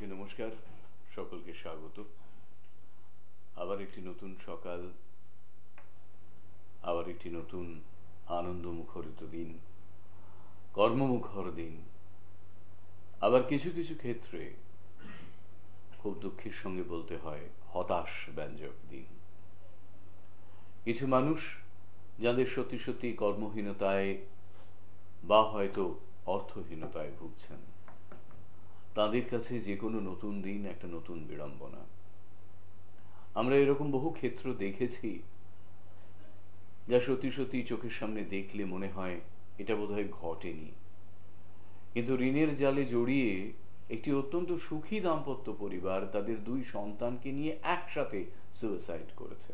নমস্কার, সকলকে স্বাগত। আবার একটি নতুন সকাল, আবার একটি নতুন আনন্দমুখরিত দিন, কর্মমুখর দিন, আবার কিছু কিছু ক্ষেত্রে খুব দুঃখের সঙ্গে বলতে হয় হতাশ ব্যঞ্জক দিন। কিছু মানুষ যাদের সত্যি সত্যি কর্মহীনতায় বা হয়তো অর্থহীনতায় ভুগছেন, তাদের কাছে যে কোনো নতুন দিন একটা নতুন বিড়ম্বনা। আমরা এরকম বহু ক্ষেত্র দেখেছি যা সত্যি সত্যি চোখের সামনে দেখলে মনে হয় এটা বোধহয় ঘটেনি, কিন্তু ঋণের জালে জড়িয়ে একটি অত্যন্ত সুখী দাম্পত্য পরিবার তাদের দুই সন্তানকে নিয়ে একসাথে সুইসাইড করেছে।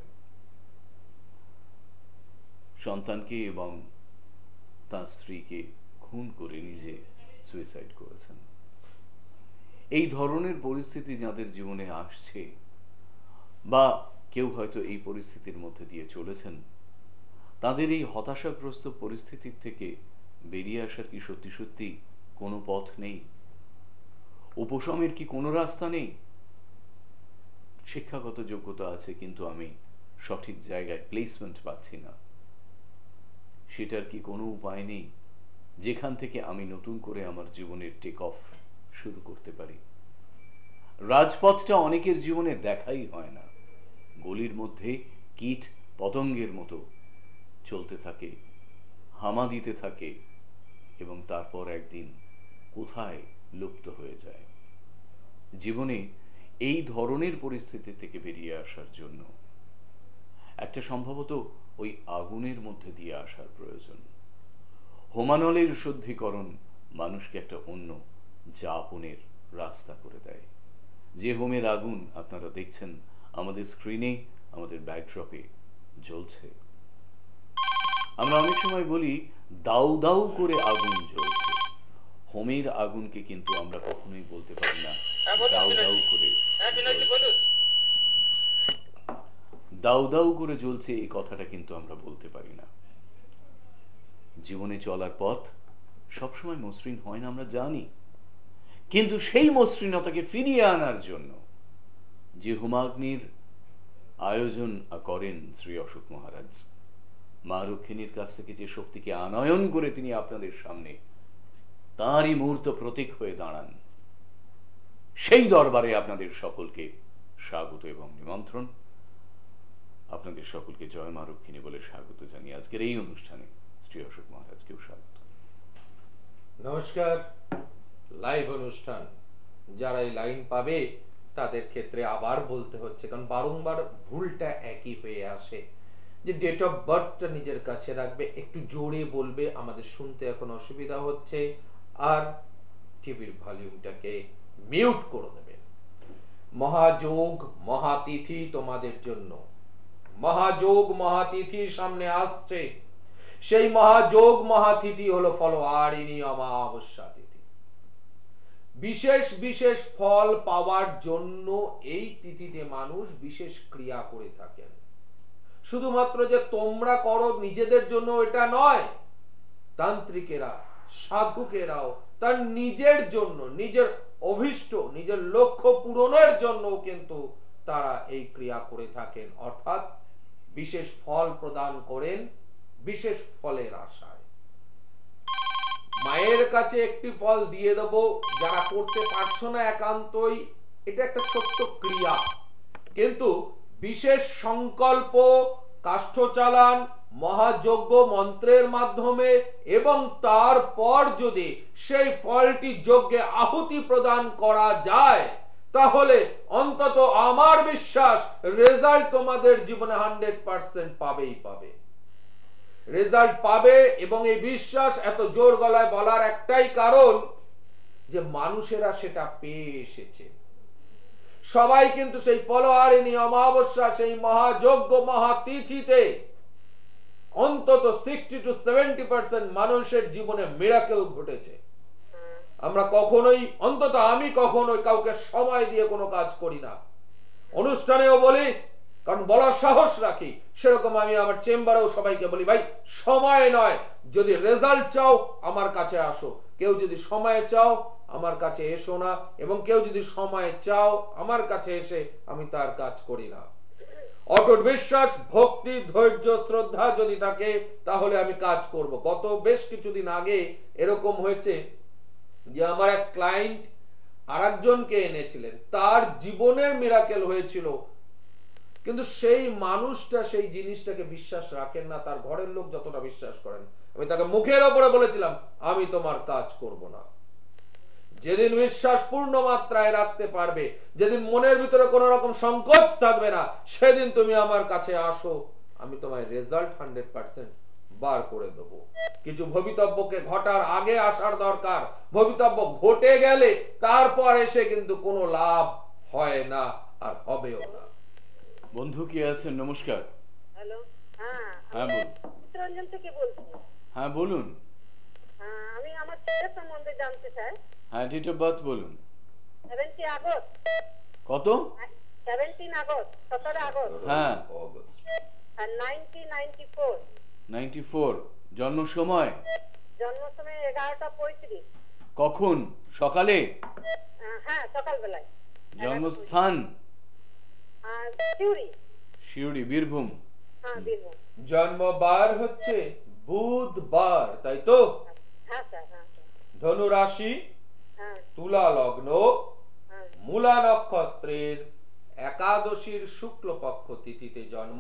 সন্তানকে এবং তার স্ত্রীকে খুন করে নিজে সুইসাইড করেছেন। এই ধরনের পরিস্থিতি যাদের জীবনে আসছে বা কেউ হয়তো এই পরিস্থিতির মধ্যে দিয়ে চলেছেন, তাদের এই হতাশাগ্রস্ত পরিস্থিতির থেকে বেরিয়ে আসার কি সত্যি সত্যি কোনো পথ নেই? উপশমের কি কোনো রাস্তা নেই? শিক্ষাগত যোগ্যতা আছে, কিন্তু আমি সঠিক জায়গায় প্লেসমেন্ট পাচ্ছি না, সেটার কি কোনো উপায় নেই যেখান থেকে আমি নতুন করে আমার জীবনের টেক অফ শুরু করতে পারি? রাজপথটা অনেকের জীবনে দেখাই হয় না, গলির মধ্যে কীট পতঙ্গের মতো চলতে থাকে, হামা দিতে থাকে এবং তারপর একদিন কোথায় লুপ্ত হয়ে যায়। জীবনে এই ধরনের পরিস্থিতি থেকে বেরিয়ে আসার জন্য একটা সম্ভবত ওই আগুনের মধ্যে দিয়ে আসার প্রয়োজন। হোমানলের শুদ্ধিকরণ মানুষকে একটা অন্য যাপনের রাস্তা করে দেয়। যে হোমের আগুন আপনারা দেখছেন আমাদের স্ক্রিনে, আমাদের ব্যাকড্রপে জ্বলছে, আমরা অনেক সময় বলি দাউ দাউ করে আগুন জ্বলছে। হোমের আগুনকে কিন্তু আমরা কখনোই বলতে পারি না দাউ দাউ করে দাউ দাউ করে জ্বলছে, এই কথাটা কিন্তু আমরা বলতে পারি না। জীবনে চলার পথ সবসময় মসৃণ হয় না, আমরা জানি, কিন্তু সেই মসৃণতাকে ফিরিয়ে আনার জন্য যে হোমাগ্নির আয়োজন করেন শ্রী অশোক মহারাজ, মা রক্ষিণীর কাছ থেকে যে শক্তিকে আনয়ন করে তিনি আপনাদের সামনে তাঁরই মূর্ত প্রতীক হয়ে দাঁড়ান, সেই দরবারে আপনাদের সকলকে স্বাগত এবং নিমন্ত্রণ। আপনাদের সকলকে জয় মা রক্ষিণী বলে স্বাগত জানিয়ে আজকের এই অনুষ্ঠানে শ্রী অশোক মহারাজকেও স্বাগত। নমস্কার। লাইভ অনুষ্ঠান, যারা এই লাইন পাবে তাদের ক্ষেত্রে আবার বলতে হচ্ছে, কারণ বারংবার ভুলটা একই হয়ে আসে, যে ডেট অফ বার্থটা নিজের কাছে রাখবে, একটু জোরে বলবে, আমাদের শুনতে এখন অসুবিধা হচ্ছে, আর টিভির ভলিউমটাকে মিউট করে দেবে। মহাযোগ মহাতিথি তোমাদের জন্য, মহাযোগ মহাতিথি সামনে আসছে। সেই মহাযোগ মহাতিথি হলো ফলোয়ারিণী অমাবস্যা তিথি। বিশেষ বিশেষ ফল পাওয়ার জন্য এই তিথিতে মানুষ বিশেষ ক্রিয়া করে থাকেন। শুধুমাত্র যে তোমরা করো নিজেদের জন্য এটা নয়, তান্ত্রিকেরা সাধুকেরাও তার নিজের জন্য, নিজের অভিষ্ট, নিজের লক্ষ্য পূরণের জন্য কিন্তু তারা এই ক্রিয়া করে থাকেন, অর্থাৎ বিশেষ ফল প্রদান করেন বিশেষ ফলের আশায়। মায়ের কাছে একটি ফল দিয়ে দেব, যারা করতে পারছো না একান্তই, এটা একটা ছোট্ট ক্রিয়া, কিন্তু বিশেষ সংকল্প, কাষ্ঠ চালান, মহাযজ্ঞ মন্ত্রের মাধ্যমে এবং তারপর যদি সেই ফলটি যজ্ঞে আহুতি প্রদান করা যায়, তাহলে অন্তত আমার বিশ্বাস রেজাল্ট তোমাদের জীবনে 100% পাবেই পাবে, রেজাল্ট পাবে। এবং এই বিশ্বাস এত জোর গলায় বলার একটাই কারণ, যে মানুষেরা সেটা পেয়ে এসেছে। সবাই কিন্তু সেই ফলোয়ারিণী অমাবস্যা, সেই মহাযজ্ঞ মহাতিথিতে অন্তত 60 to 70% মানুষের জীবনে মিরাকেল ঘটেছে। আমরা কখনোই, অন্তত আমি কখনোই কাউকে সময় দিয়ে কোনো কাজ করি না। অনুষ্ঠানেও বলি কারণ বলার সাহস রাখি। সেরকম আমি আমার চেম্বারেও সবাইকে বলি, ভাই সময় নয়, যদি রেজাল্ট চাও আমার কাছে আসো, কেউ যদি সময় চাও আমার কাছে এসো না, এবং কেউ যদি সময় চাও আমার কাছে এসে আমি তার কাজ করি না। অটুট বিশ্বাস, ভক্তি, ধৈর্য, শ্রদ্ধা যদি থাকে তাহলে আমি কাজ করব। গত বেশ কিছুদিন আগে এরকম হয়েছে যে আমার এক ক্লায়েন্ট আরেকজনকে এনেছিলেন, তার জীবনের মিরাকেল হয়েছিল, কিন্তু সেই মানুষটা সেই জিনিসটাকে বিশ্বাস রাখেন না, তার ঘরের লোক যতটা বিশ্বাস করেন। আমি তাকে মুখের ওপরে বলেছিলাম আমি তোমার কাজ করব না। যেদিন বিশ্বাস পূর্ণ মাত্রায় রাখতে পারবে, যেদিন মনের ভিতরে কোনো রকম সংকোচ থাকবে না, সেদিন তুমি আমার কাছে আসো, আমি তোমায় রেজাল্ট 100% বার করে দেব। কিছু ভবিতব্যকে ঘটার আগে আসার দরকার, ভবিতব্য ঘটে গেলে তারপর এসে কিন্তু কোনো লাভ হয় না আর হবেও না। বন্ধু কে আছেন? নমস্কার। হ্যালো, হ্যাঁ হ্যাঁ বলুন। চিত্তরঞ্জন থেকে বলছি। হ্যাঁ বলুন। হ্যাঁ, আমি আমার ছেলের সম্বন্ধে জানতে চাই। হ্যাঁ, ডেট অফ বার্থ বলুন। 17 আগস্ট। কত? 17 আগস্ট, 17 আগস্ট। হ্যাঁ। আর 1994। 94। জন্ম সময়? জন্ম সময় 11টা 35। কখন? সকালে? হ্যাঁ, সকালবেলায়। জন্মস্থান? আর সিউড়ি। শিউড়ি, বীরভূম। হ্যাঁ, বীরভূম। জন্মবার হচ্ছে বুধবার, তাই তো? হ্যাঁ স্যার, হ্যাঁ ধনু রাশি, হ্যাঁ তুলা লগ্ন, হ্যাঁ। মূলা নক্ষত্রের একাদশীর শুক্লপক্ষ তিথিতে জন্ম।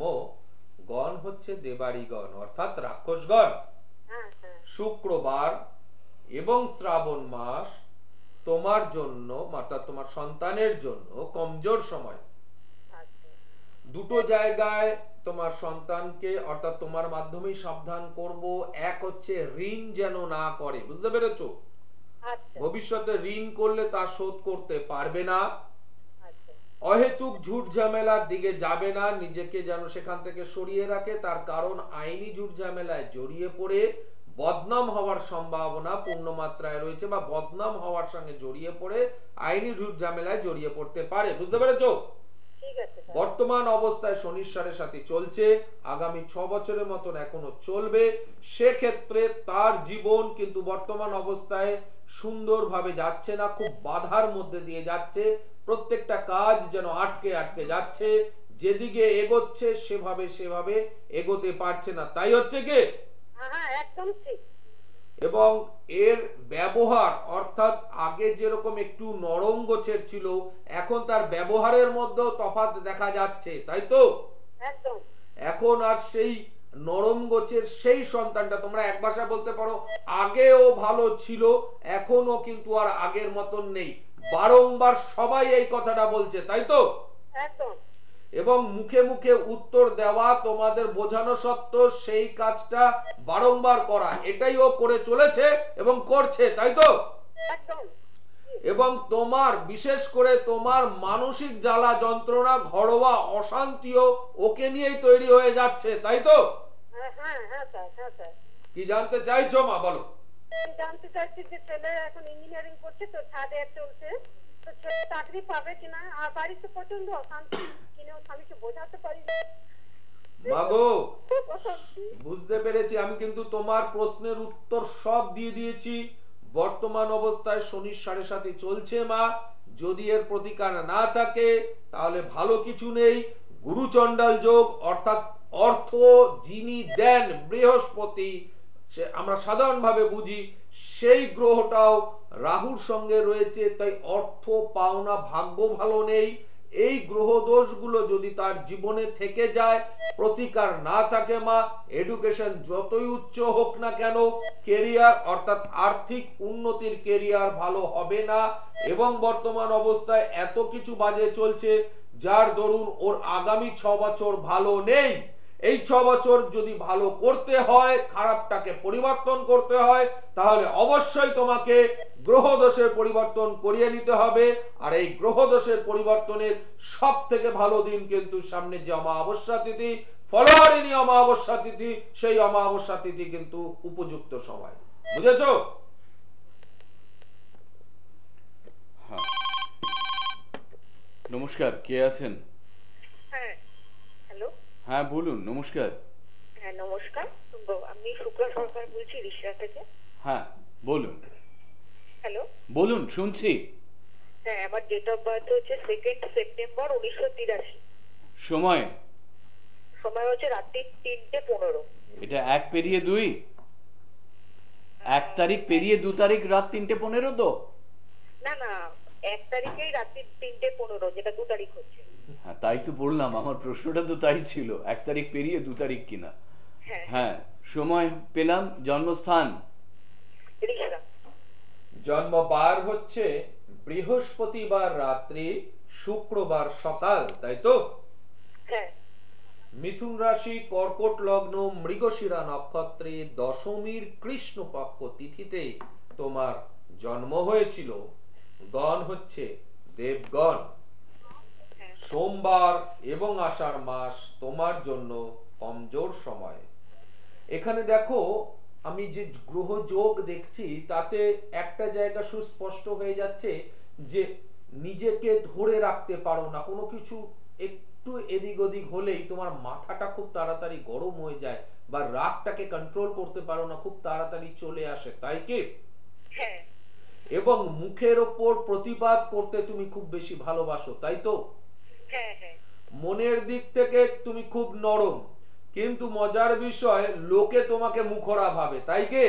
গণ হচ্ছে দেবাড়িগণ অর্থাৎ রাক্ষসগণ। হ্যাঁ হ্যাঁ। শুক্রবার এবং শ্রাবণ মাস তোমার জন্য, অর্থাৎ তোমার সন্তানের জন্য কমজোর সময়। আচ্ছা। দুটো জায়গায় তোমার সন্তানকে অর্থাৎ তোমার মাধ্যমেই সাবধান করব। এক হচ্ছে ঋণ যেন না করে, বুঝতে পেরেছো? আচ্ছা ভবিষ্যতে ঋণ করলে তা শোধ করতে পারবে না। আচ্ছা। অহেতুক ঝুট ঝামেলার দিকে যাবে না, নিজেকে যেন সেখান থেকে সরিয়ে রাখে, তার কারণ আইনি ঝুট ঝামেলায় জড়িয়ে পড়ে বদনাম হওয়ার সম্ভাবনা পূর্ণ মাত্রায় রয়েছে, বা বদনাম হওয়ার সঙ্গে জড়িয়ে পড়ে আইনি ঝুট ঝামেলায় জড়িয়ে পড়তে পারে, বুঝতে পেরেছো? ঠিক আছে স্যার। বর্তমান অবস্থায় শনিশ্বরের সাথে চলছে, আগামী 6 বছরের মতন এখনো চলবে। সেক্ষেত্রে তার জীবন কিন্তু বর্তমান অবস্থায় সুন্দরভাবে যাচ্ছে না, খুব বাধার মধ্যে দিয়ে যাচ্ছে। প্রত্যেকটা কাজ যেন আটকে আটকে যাচ্ছে, যেদিকে এগোচ্ছে সেভাবে এগোতে পারছে না, তাই হচ্ছে কি? হ্যাঁ হ্যাঁ, একদম ঠিক। এবং এর ব্যবহার অর্থাৎ আগে যেরকম একটু নরম গোছের ছিল, এখন তার ব্যবহারের মধ্যেও তফাৎ দেখা যাচ্ছে, তাই তো? একদম। এখন আর সেই নরম গোছের সেই সন্তানটা, তোমরা এক ভাষায় বলতে পারো আগেও ভালো ছিল, এখনো কিন্তু আর আগের মতন নেই। বারংবার সবাই এই কথাটা বলছে, তাই তো? একদম। এবং মুখে মুখে উত্তর দেওয়া, তোমাদের বোঝানো সত্ত্বেও সেই কাজটা বারংবার করা, এটাই ও করে চলেছে এবং করছে, তাই তো? একদম। এবং তোমার বিশেষ করে তোমার মানসিক জ্বালা যন্ত্রণা, ঘরোয়া অশান্তিও ওকে নিয়েই তৈরি হয়ে যাচ্ছে, তাই তো? হ্যাঁ হ্যাঁ হ্যাঁ স্যার, হ্যাঁ স্যার। কি জানতে চাইছো মা, বলো? আমি জানতে চাইছি যে ছেলে এখন ইঞ্জিনিয়ারিং করছে, তো থার্ড ইয়ার চলছে, তো ছেলে চাকরি পাবে কিনা। আর বাড়িতে প্রচন্ড অশান্তি, কিনেও স্বামীকে বোঝাতে পারি না। মাগো, খুব অশান্তি। বুঝতে পেরেছি, আমি কিন্তু তোমার প্রশ্নের উত্তর সব দিয়ে দিয়েছি। বর্তমান অবস্থায় শনির 7.5 চলছে মা, যদি এর প্রতিকার না থাকে তাহলে ভালো কিছু নেই। গুরুচণ্ডাল যোগ অর্থাৎ অর্থ যিনি দেন বৃহস্পতি, সে আমরা সাধারণভাবে বুঝি, সেই গ্রহটাও রাহুর সঙ্গে রয়েছে, তাই অর্থ পাওনা ভাগ্য ভালো নেই। এই গ্রহ দোষগুলো যদি তার জীবনে থেকে যায়, প্রতিকার না থাকে মা, এডুকেশন যতই উচ্চ হোক না কেন, কেরিয়ার অর্থাৎ আর্থিক উন্নতির কেরিয়ার ভালো হবে না। এবং বর্তমান অবস্থায় এত কিছু বাজে চলছে, যার দরুন ওর আগামী 6 বছর ভালো নেই। এই 6 বছর যদি ভালো করতে হয়, খারাপটাকে পরিবর্তন করতে হয়, তাহলে অবশ্যই তোমাকে গ্রহ দোষের পরিবর্তন করিয়ে নিতে হবে। আর এই গ্রহ দোষের পরিবর্তনের সব থেকে ভালো দিন কিন্তু সামনে যে অমাবস্যা তিথি, ফলহারিণী অমাবস্যা তিথি, সেই অমাবস্যা তিথি কিন্তু উপযুক্ত সময়, বুঝেছো? হ্যাঁ। নমস্কার, কে আছেন? হ্যাঁ, হ্যাঁ বলুন, নমস্কার। হ্যাঁ নমস্কার। আমি শুক্লা সরকার বলছি রিষড়া থেকে। হ্যাঁ বলুন। হ্যালো। বলুন, শুনছি। হ্যাঁ, আমার ডেট অফ বার্থ হচ্ছে 2 সেপ্টেম্বর 1983। সময়? সময় হচ্ছে রাত্রি 3:15। এটা 1 পেরিয়ে 2? 1 তারিখ পেরিয়ে 2 তারিখ রাত 3:15 তো? না না, 1 তারিখেই রাত্রি 3:15, যেটা 2 তারিখ হচ্ছে। হ্যাঁ তাই তো বললাম, আমার প্রশ্নটা তো তাই ছিল, 1 তারিখ পেরিয়ে 2 তারিখ কিনা। হ্যাঁ হ্যাঁ, সময় পেলাম। জন্মস্থান? রিষড়া। জন্মবার হচ্ছে বৃহস্পতিবার রাত্রি, শুক্রবার সকাল, তাই তো? হ্যাঁ। মিথুন রাশি, কর্কট লগ্ন, মৃগশিরা নক্ষত্রে, দশমীর কৃষ্ণপক্ষ তিথিতে তোমার জন্ম হয়েছিল। গণ হচ্ছে দেবগণ। হ্যাঁ। সোমবার এবং আষাঢ় মাস তোমার জন্য কমজোর সময়। এখানে দেখো, আমি যে গ্রহ যোগ দেখছি তাতে একটা জায়গা সুস্পষ্ট হয়ে যাচ্ছে যে নিজেকে ধরে রাখতে পারো না, কোনো কিছু একটু এদিক ওদিক হলেই তোমার মাথাটা খুব তাড়াতাড়ি গরম হয়ে যায়, বা রাগটাকে কন্ট্রোল করতে পারো না, খুব তাড়াতাড়ি চলে আসে, তাই কি? হ্যাঁ। এবং মুখের ওপর প্রতিবাদ করতে তুমি খুব বেশি ভালোবাসো, তাই তো? হ্যাঁ। হ্যাঁ। মনের দিক থেকে তুমি খুব নরম, কিন্তু মজার বিষয় লোকে তোমাকে মুখরা ভাবে, তাই কি?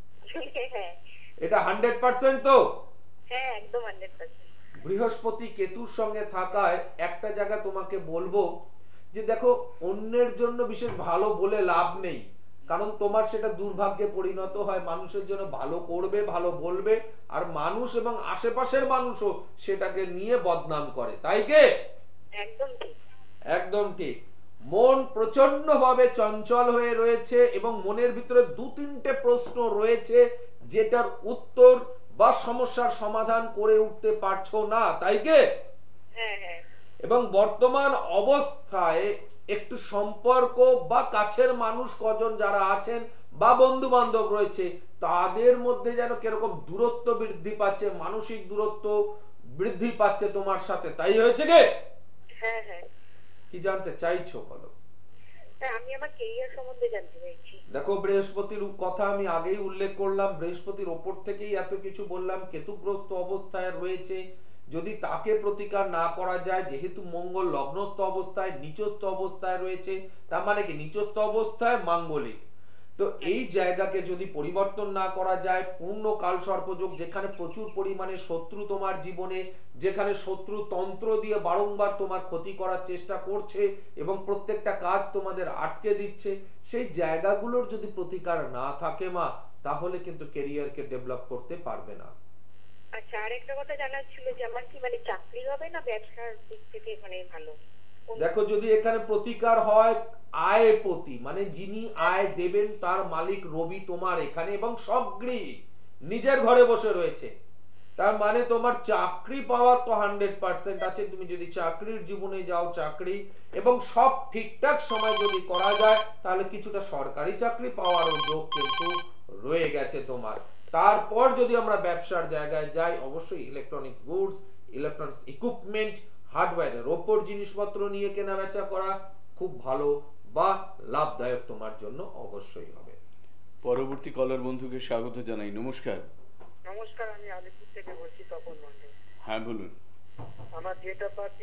হ্যাঁ। এটা 100% তো? হ্যাঁ, একদম 100%। বৃহস্পতি কেতুর সঙ্গে থাকায় একটা জায়গা তোমাকে বলবো যে দেখো, অন্যের জন্য বিশেষ ভালো বলে লাভ নেই, কারণ তোমার সেটা দুর্ভাগ্যে পরিণত হয়। মানুষের জন্য ভালো করবে, ভালো বলবে, আর মানুষ এবং আশেপাশের মানুষও সেটাকে নিয়ে বদনাম করে, তাই কি? একদম ঠিক। একদম ঠিক। মন প্রচন্ড ভাবে চঞ্চল হয়ে রয়েছে এবং মনের ভিতরে 2-3টে প্রশ্ন রয়েছে যেটার উত্তর বা সমস্যার সমাধান করে উঠতে পারছো না, তাই কি? হ্যাঁ। হ্যাঁ। এবং বর্তমান অবস্থায় একটু সম্পর্ক বা কাছের মানুষ কজন যারা আছেন বা বন্ধু বান্ধব রয়েছে তাদের মধ্যে যেন কিরকম দূরত্ব বৃদ্ধি পাচ্ছে, মানসিক দূরত্ব বৃদ্ধি পাচ্ছে তোমার সাথে, তাই হয়েছে কি? হ্যাঁ। হ্যাঁ। কি জানতে চাইছো বলো? হ্যাঁ, আমি আমার কেরিয়ার সম্বন্ধে জানতে চাইছি। দেখো, বৃহস্পতির কথা আমি আগেই উল্লেখ করলাম, বৃহস্পতির ওপর থেকেই এত কিছু বললাম। কেতুগ্রস্ত অবস্থায় রয়েছে, যদি তাকে প্রতিকার না করা যায়, যেহেতু মঙ্গল লগ্নস্থ অবস্থায় নিচস্থ অবস্থায় রয়েছে, তার মানে কি নিচস্থ অবস্থায় মাঙ্গলিক, তো এই জায়গাকে যদি পরিবর্তন না করা যায়, পূর্ণ কাল সর্পযোগ, যেখানে প্রচুর পরিমাণে শত্রু তোমার জীবনে, যেখানে শত্রু তন্ত্র দিয়ে বারংবার তোমার ক্ষতি করার চেষ্টা করছে এবং প্রত্যেকটা কাজ তোমাদের আটকে দিচ্ছে, সেই জায়গাগুলোর যদি প্রতিকার না থাকে মা, তাহলে কিন্তু ক্যারিয়ারকে ডেভেলপ করতে পারবে না। আচ্ছা, আরেকটা কথা জানার ছিল যে আমার কি চাকরি হবে না ব্যবসার দিক থেকে ভালো? দেখো, যদি এখানে প্রতিকার হয় আয় প্রতি, মানে যিনি আয় দেবেন তার মালিক রবি তোমার এখানে, এবং সবগৃহী নিজের ঘরে বসে রয়েছে, তার মানে তোমার চাকরি পাওয়ার তো 100% আছে। তুমি যদি চাকরির জীবনে যাও, চাকরি এবং সব ঠিকঠাক সময় যদি করা যায়, তাহলে কিছুটা সরকারি চাকরি পাওয়ারও যোগ কিন্তু রয়ে গেছে তোমার। তারপর যদি আমরা ব্যবসার জায়গায় যাই, অবশ্যই ইলেকট্রনিক্স গুডস, ইলেকট্রনিক্স ইকুইপমেন্ট, হার্ডওয়্যারের ওপর জিনিসপত্র নিয়ে কেনা বেচা করা খুব ভালো বা লাভদায়ক তোমার জন্য অবশ্যই হবে। পরবর্তী কলার বন্ধুকে স্বাগত জানাই। নমস্কার। নমস্কার, আমি আলিপুর থেকে বলছি, তপন মন্ডল। হ্যাঁ বলুন। আমার ডেট অফ বার্থ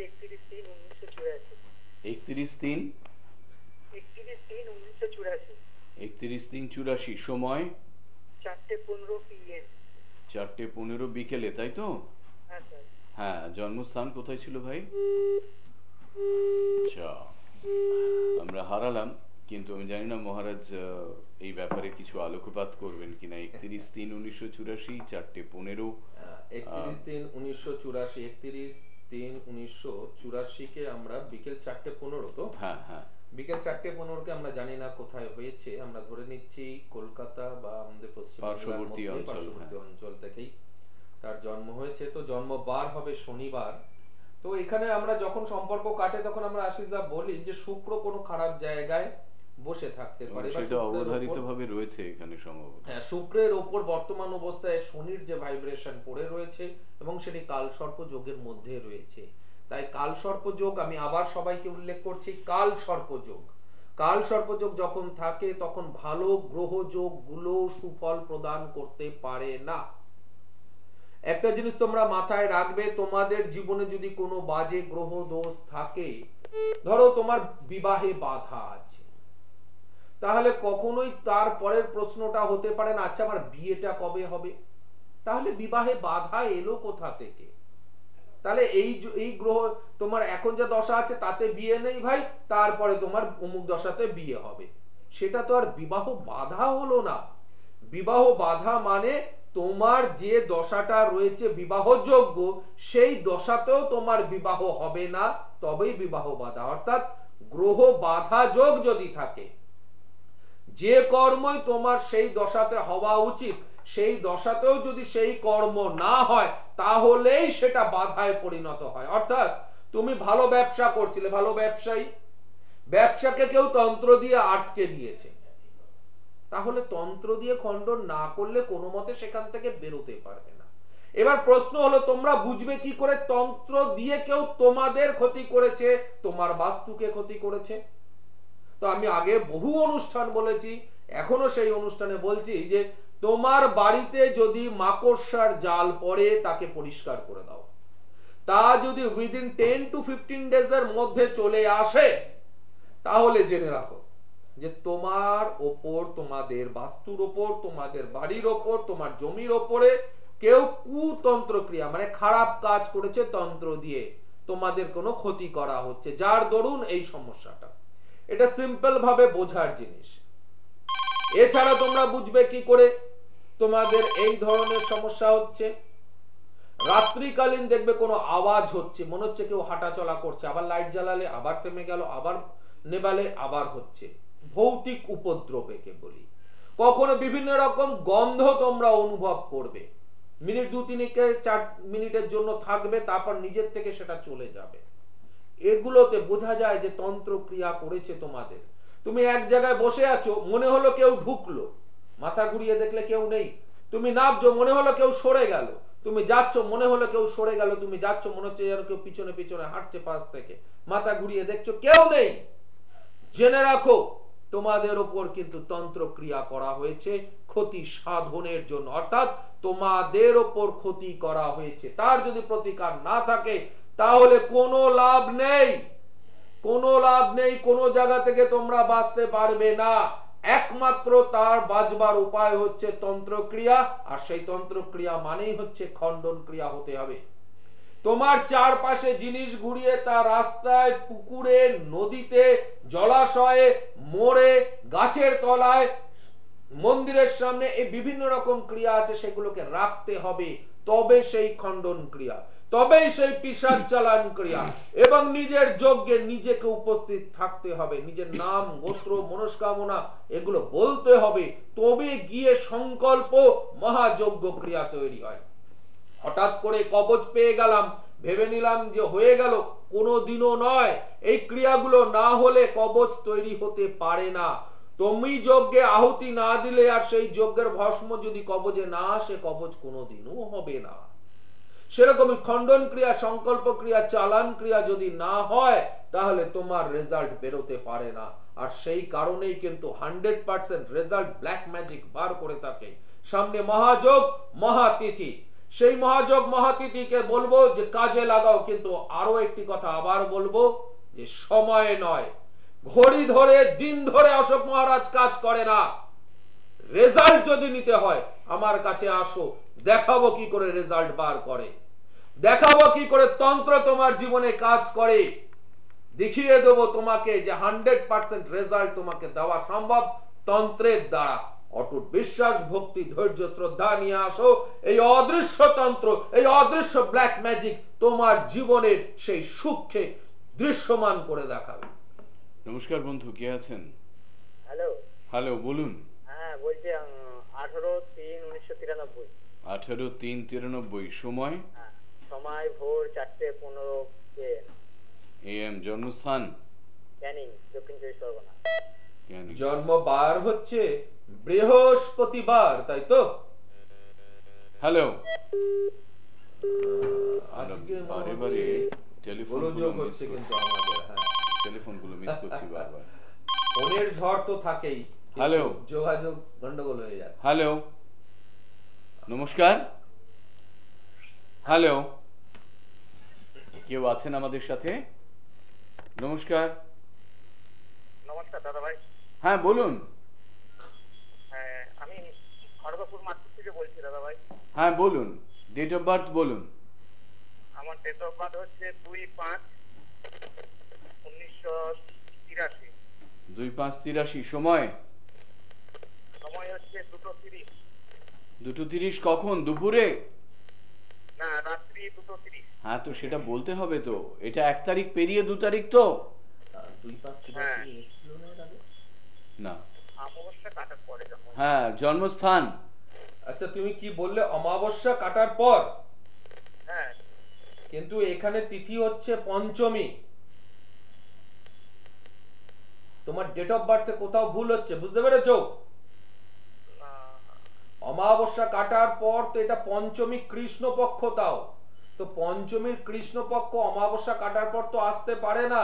31/3/1984। 31/3? 31/3/1984। 31/3/84। সময়? 4:15 PM। 4:15 বিকেলে, তাই তো? হ্যাঁ স্যার। হ্যাঁ, জন্মস্থান কোথায় ছিল ভাই? আচ্ছা, আমরা হারালাম, কিন্তু আমি জানি না মহারাজ এই ব্যাপারে কিছু আলোকপাত করবেন কিনা। 31/3/1984, 4:15। 31/3/1984, 31/3/1984 কে আমরা বিকেল 4:15, তো হ্যাঁ হ্যাঁ, বিকেল 4:15 কে আমরা জানি না কোথায় হয়েছে, আমরা ধরে নিচ্ছি কলকাতা বা আমাদের পার্শ্ববর্তী অঞ্চল, পার্শ্ববর্তী অঞ্চল থেকেই তার জন্ম হয়েছে। তো জন্মবার হবে শনিবার। তো এখানে আমরা যখন সম্পর্ক কাটে তখন আমরা আশিসদা বলি যে শুক্র কোনো খারাপ জায়গায় বসে থাকতে পারে, বা সেটা অবধারিত ভাবে রয়েছে এখানে সম্ভবত। হ্যাঁ, শুক্রের ওপর বর্তমান অবস্থায় শনির যে ভাইব্রেশন পড়ে রয়েছে এবং সেটি কালসর্প যোগের মধ্যে রয়েছে। তাই কালসর্প যোগ, আমি আবার সবাইকে উল্লেখ করছি, কালসর্প যোগ কাল সর্পযোগ যখন থাকে তখন ভালো গ্রহযোগ গুলো সুফল প্রদান করতে পারে না। একটা জিনিস তোমরা মাথায় রাখবে, তোমাদের জীবনে যদি কোনো বাজে গ্রহ দোষ থাকে, ধরো তোমার বিবাহে বাধা আছে, তাহলে কখনোই তার পরের প্রশ্নটা হতে পারে না আচ্ছা আমার বিয়েটা কবে হবে। তাহলে বিবাহে বাধা এলো কোথা থেকে? তাহলে এই গ্রহ তোমার এখন যে দশা আছে তাতে বিয়ে নেই ভাই, তারপরে তোমার অমুক দশাতে বিয়ে হবে, সেটা তো আর বিবাহ বাধা হলো না। বিবাহ বাধা মানে তোমার যে দশাটা রয়েছে বিবাহযোগ্য, সেই দশাতেও তোমার বিবাহ হবে না, তবেই বিবাহ বাধা। অর্থাৎ গ্রহ বাধা যোগ যদি থাকে, যে কর্মই তোমার সেই দশাতে হওয়া উচিত সেই দশাতেও যদি সেই কর্ম না হয়, তাহলেই সেটা বাধায় পরিণত হয়। অর্থাৎ তুমি ভালো ব্যবসা করছিলে, ভালো ব্যবসায়ী, ব্যবসাকে কেউ তন্ত্র দিয়ে আটকে দিয়েছে, তাহলে তন্ত্র দিয়ে খণ্ডন না করলে কোনো মতে সেখান থেকে বেরোতে পারবে না। এবার প্রশ্ন হলো তোমরা বুঝবে কি করে তন্ত্র দিয়ে কেউ তোমাদের ক্ষতি করেছে, তোমার বাস্তুকে ক্ষতি করেছে? তো আমি আগে বহু অনুষ্ঠান বলেছি, এখনো সেই অনুষ্ঠানে বলছি যে তোমার বাড়িতে যদি মাকড়সার জাল পড়ে তাকে পরিষ্কার করে দাও। তা যদি উইদিন 10 to 15 ডেজ এর মধ্যে চলে আসে, তাহলে জেনে রাখো যে তোমার ওপর, তোমাদের বাস্তুর ওপর, তোমাদের বাড়ির ওপর, তোমার জমির ওপরে কেউ কুতন্ত্র ক্রিয়া মানে খারাপ কাজ করেছে, তন্ত্র দিয়ে তোমাদের কোনো ক্ষতি করা হচ্ছে, যার দরুন এই সমস্যাটা। এটা সিম্পল ভাবে বোঝার জিনিস। এছাড়া তোমরা বুঝবে কি করে তোমাদের এই ধরনের সমস্যা হচ্ছে? রাত্রিকালীন দেখবে কোনো আওয়াজ হচ্ছে, মনে হচ্ছে কেউ হাঁটা চলা করছে, আবার লাইট জ্বালালে আবার থেমে গেল, আবার নেবালে আবার হচ্ছে, ভৌতিক উপদ্রব একে বলি। কখনো বিভিন্ন রকম গন্ধ তোমরা অনুভব করবে, মিনিট 2-3-4 মিনিটের জন্য থাকবে, তারপর নিজের থেকে সেটা চলে যাবে। এগুলোতে বোঝা যায় যে তন্ত্র ক্রিয়া করেছে তোমাদের। তুমি এক জায়গায় বসে আছো, মনে হলো কেউ ঢুকলো, মাথা ঘুরিয়ে দেখলে কেউ নেই। তুমি নামছো, মনে হলো কেউ সরে গেল। তুমি যাচ্ছ, মনে হলো কেউ সরে গেল। তুমি যাচ্ছ, মনে হচ্ছে যেন কেউ পিছনে পিছনে হাঁটছে পাশ থেকে। মাথা ঘুরিয়ে দেখছো কেউ নেই। জেনে রাখো তোমাদের উপর কিন্তু তন্ত্র ক্রিয়া করা হয়েছে ক্ষতি সাধনের জন্য, অর্থাৎ তোমাদের উপর ক্ষতি করা হয়েছে। তার যদি প্রতিকার না থাকে তাহলে কোনো লাভ নেই, কোনো লাভ নেই, কোনো জায়গা থেকে তোমরা বাঁচতে পারবে না। একমাত্র তার বাঁচবার উপায় হচ্ছে তন্ত্রক্রিয়া, আর সেই তন্ত্রক্রিয়া মানেই হচ্ছে খণ্ডন ক্রিয়া হতে হবে। তোমার চারপাশে জিনিস ঘুরিয়ে তা রাস্তায়, পুকুরে, নদীতে, জলাশয়ে, মোড়ে, গাছের তলায়, মন্দিরের সামনে, এই বিভিন্ন রকম ক্রিয়া আছে, সেগুলোকে রাখতে হবে, তবে সেই খণ্ডন ক্রিয়া, তবেই সেই পিশাচ চালান ক্রিয়া। এবং নিজের যজ্ঞে নিজেকে উপস্থিত থাকতে হবে, নিজের নাম, গোত্র, মনস্কামনা এগুলো বলতে হবে, তবে গিয়ে সংকল্প মহাযজ্ঞ ক্রিয়া তৈরি হয়। হঠাৎ করে কবচ পেয়ে গেলাম, ভেবে নিলাম যে হয়ে গেল, কোনোদিনও নয়। এই ক্রিয়াগুলো না হলে কবচ তৈরি হতে পারে না। তুমি যজ্ঞে আহুতি না দিলে আর সেই যজ্ঞের ভস্ম যদি কবচে না আসে, কবচ কোনোদিনও হবে না। সেরকমই খণ্ডন ক্রিয়া, সংকল্প ক্রিয়া, চালান ক্রিয়া যদি না হয়, তাহলে তোমার রেজাল্ট বেরোতে পারে না। আর সেই কারণেই কিন্তু 100% রেজাল্ট ব্ল্যাক ম্যাজিক বার করে থাকে। সামনে মহাযোগ, মহাতিথি, সেই মহাযোগ মহাতিথিকে বলবো যে কাজে লাগাও। কিন্তু আরো একটি কথা আবার বলবো যে সময় নয়, ঘড়ি ধরে, দিন ধরে অশোক মহারাজ কাজ করে না। রেজাল্ট যদি নিতে হয় আমার কাছে আসো, দেখাবো কি করে রেজাল্ট বার করে, দেখাবো কি করে তন্ত্র তোমার জীবনে কাজ করে, দেখিয়ে দেবো তোমাকে যে 100% রেজাল্ট তোমাকে দেওয়া সম্ভব তন্ত্রের দ্বারা। অটুট বিশ্বাস, ভক্তি, ধৈর্য, শ্রদ্ধা নিয়ে আসো। এই অদৃশ্য তন্ত্র, এই অদৃশ্য ব্ল্যাক ম্যাজিক তোমার জীবনের সেই সুখকে দৃশ্যমান করে দেখাবে। নমস্কার বন্ধু, কে আছেন? হ্যালো। হ্যালো, বলুন। হ্যাঁ বলছি 18/3/1993। 18/3/93। সময়? হ্যাঁ, সময় ভোর 4:15 AM। জন্মস্থান? ক্যানিং, দক্ষিণ 24 পরগনা। জন্ম বার হচ্ছে বৃহস্পতিবার, তাই তো? হ্যালো। আজকে বারে বারে টেলিফোনগুলো মিস করছি, কিন্তু আমাদের, হ্যাঁ, টেলিফোনগুলো মিস করছি বারবার। ফোনের ঝড় তো থাকেই, হ্যালো। যোগাযোগ গন্ডগোল হয়ে যায়। হ্যালো, নমস্কার। হ্যালো, কেউ আছেন আমাদের সাথে? নমস্কার। নমস্কার দাদা ভাই। হ্যাঁ বলুন। হ্যাঁ, আমি খড়গপুর মার্কেট থেকে বলছি দাদা ভাই। হ্যাঁ বলুন, ডেট অফ বার্থ বলুন। আমার ডেট অফ বার্থ হচ্ছে 2/5/1983। 2/5/83। সময়? সময় হচ্ছে 2:30। 2:30 কখন? দুপুরে? না, রাত্রি 2:30। হ্যাঁ, তো সেটা বলতে হবে তো। এটা 1 তারিখ পেরিয়ে 2 তারিখ তো? 2/5/83 এসেছিল না এর আগে? না। অমাবস্যা কাটার পরে যখন। হ্যাঁ, জন্মস্থান? আচ্ছা, তুমি কি বললে অমাবস্যা কাটার পর? হ্যাঁ। কিন্তু এখানে তিথি হচ্ছে পঞ্চমী। তোমার ডেট অফ বার্থে কোথাও ভুল হচ্ছে, বুঝতে পেরেছো? অমাবস্যা কাটার পর তো এটা পঞ্চমী কৃষ্ণপক্ষ, তাও তো পঞ্চমীর কৃষ্ণপক্ষ অমাবস্যা কাটার পর তো আসতে পারে না।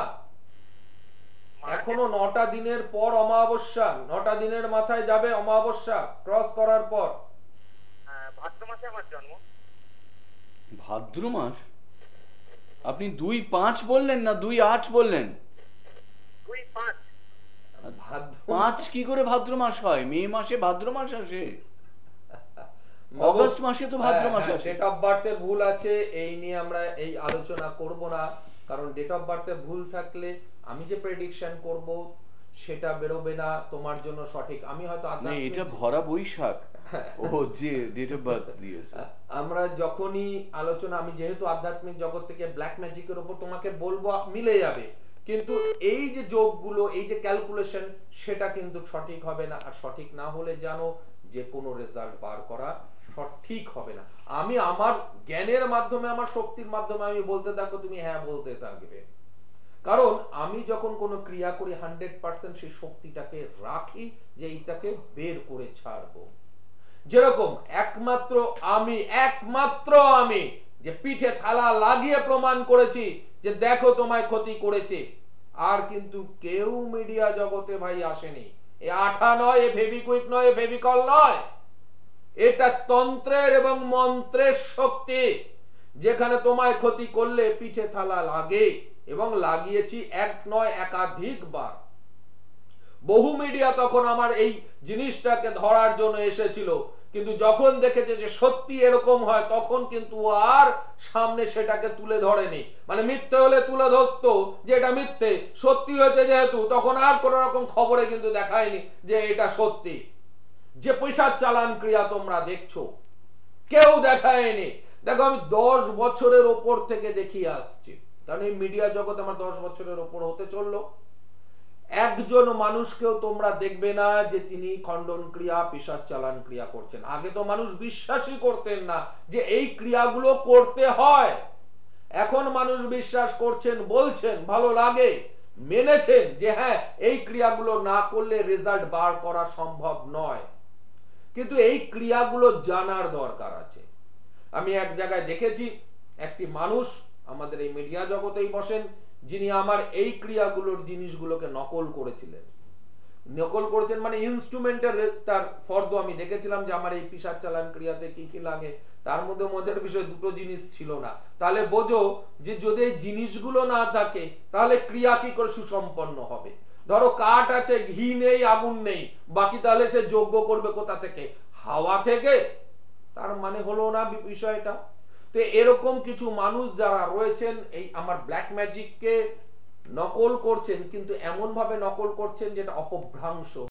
এখনো 9টা দিনের পর অমাবস্যা, 9টা দিনের মাথায় যাবে অমাবস্যা ক্রস করার পর। ভাদ্র মাসে আমার জন্ম। ভাদ্র মাস? আপনি 2/5 বললেন না 2/8 বললেন? 2/5। ভাদ্র 5 কি করে ভাদ্র মাস হয়? মে মাসে ভাদ্র মাস আসে, অগস্ট মাসে তো ভাদ্র মাস আসে। ডেট অফ বার্থের ভুল আছে, এই নিয়ে আমরা এই আলোচনা করব না, কারণ ডেট অফ বার্থে ভুল থাকলে আমি যে প্রেডিকশন করব সেটা বেরোবে না তোমার জন্য সঠিক। আমি হয়তো না, এটা ভরা বৈশাখ। ও যে ডেট অফ বার্থ দিয়েছে। আমরা যখনই আলোচনা, আমি যেহেতু আধ্যাত্মিক জগৎ থেকে ব্ল্যাক ম্যাজিকের উপর তোমাকে বলবো, মিলে যাবে, কিন্তু এই যে যোগগুলো, এই যে ক্যালকুলেশন, সেটা কিন্তু সঠিক হবে না। আর সঠিক না হলে জানো যে কোনো রেজাল্ট বার করা সঠিক হবে না। আমি আমার জ্ঞানের মাধ্যমে, আমার শক্তির মাধ্যমে আমি বলতে থাকবো, তুমি হ্যাঁ বলতে থাকবে, কারণ আমি যখন কোনো ক্রিয়া করি 100% সেই শক্তিটাকে রাখি যে এইটাকে বের করে ছাড়বো। যেরকম একমাত্র আমি যে পিঠে থালা লাগিয়ে প্রমাণ করেছি যে দেখো তোমায় ক্ষতি করেছে, আর কিন্তু কেউ মিডিয়া জগতে ভাই আসেনি। এ আঠা নয়, এ ফেভিকুইক নয়, এ ফেভিকল নয়, এটা তন্ত্রের এবং মন্ত্রের শক্তি, যেখানে তোমায় ক্ষতি করলে পিঠে থালা লাগে, এবং লাগিয়েছি এক নয় একাধিকবার। বহু মিডিয়া তখন আমার এই জিনিসটাকে ধরার জন্য এসেছিল, কিন্তু যখন দেখেছে যে সত্যি এরকম হয়, তখন কিন্তু আর সামনে সেটাকে তুলে ধরেনি। মানে মিথ্যে হলে তুলে ধরতো যে এটা মিথ্যে, সত্যি হয়েছে যেহেতু, তখন আর কোন রকম খবরে কিন্তু দেখায়নি যে এটা সত্যি। যে পিশাচ চালান ক্রিয়া তোমরা দেখছো, কেউ দেখায়নি। দেখো, আমি 10 বছরের ওপর থেকে দেখিয়ে আসছি, কারণ এই মিডিয়া জগৎ আমার 10 বছরের ওপর হতে চললো। একজন মানুষকেও তোমরা দেখবে না যে তিনি খণ্ডন ক্রিয়া, পিশাচ চালান ক্রিয়া করছেন। আগে তো মানুষ বিশ্বাসই করতেন না যে এই ক্রিয়াগুলো করতে হয়। এখন মানুষ বিশ্বাস করছেন, বলছেন, ভালো লাগে, মেনেছেন যে হ্যাঁ এই ক্রিয়াগুলো না করলে রেজাল্ট বার করা সম্ভব নয়। কিন্তু এই ক্রিয়াগুলো জানার দরকার আছে। আমি এক জায়গায় দেখেছি, একটি মানুষ আমাদের এই মিডিয়া জগতেই বসেন, যিনি আমার এই ক্রিয়াগুলোর জিনিসগুলোকে নকল করেছিলেন। নকল করেছেন মানে ইনস্ট্রুমেন্টের তার ফর্দ আমি দেখেছিলাম যে আমার এই পিশাচ চালান ক্রিয়াতে কি কি লাগে। তার মধ্যে মজার বিষয়, দুটো জিনিস ছিল না। তাহলে বোঝো যে যদি এই জিনিসগুলো না থাকে তাহলে ক্রিয়া কি করে সুসম্পন্ন হবে। ধরো কাঠ আছে, ঘি নেই, আগুন নেই, বাকি তাহলে সে যজ্ঞ করবে কোথা থেকে? হাওয়া থেকে। তার মানে হলো না বিষয়টা। তো এরকম কিছু মানুষ যারা রয়েছেন, এই আমার ব্ল্যাক ম্যাজিককে নকল করছেন, কিন্তু এমন ভাবে নকল করছেন যেটা অপভ্রংশ।